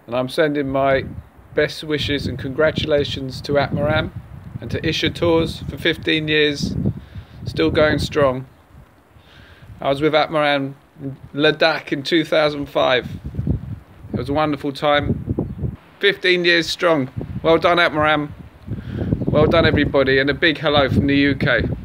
and I'm sending my best wishes and congratulations to Atmaram and to Isha Tours for 15 years, still going strong. I was with Atmaram in Ladakh in 2005. It was a wonderful time. 15 years strong. Well done, Atmaram. Well done, everybody, and a big hello from the UK.